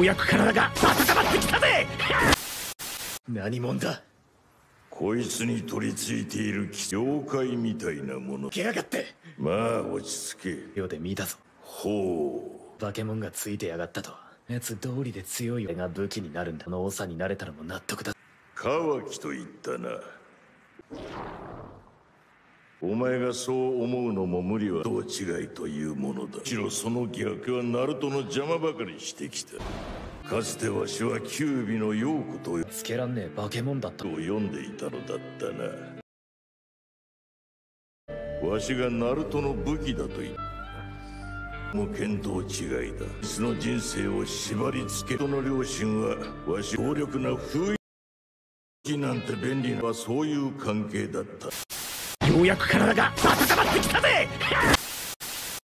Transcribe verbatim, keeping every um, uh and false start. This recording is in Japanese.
うやく体が温まってきたぜ。何者だ。 こいつに取り付いている妖怪みたいなもの。 来やがって。 まあ落ち着け。 よで見たぞ。 ほう。 化け物がついてやがったと。やつ通りで強い俺が武器になるんだ。この長になれたのも納得だ。 カワキと言ったな。お前がそう思うのも無理は同違いというものだ。むしろその逆はナルトの邪魔ばかりしてきた。かつてわしはキュービの陽子とつけらんねえ化け物だったを読んでいたのだったな。わしがナルトの武器だと言ったも見当違いだ。その人生を縛り付け、その両親はわし強力な封印なんて便利なそういう関係だった。 ようやく体が温まってきたぜ。